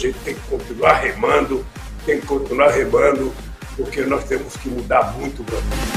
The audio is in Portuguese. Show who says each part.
Speaker 1: gente tem que continuar remando, porque nós temos que mudar muito, Brasil.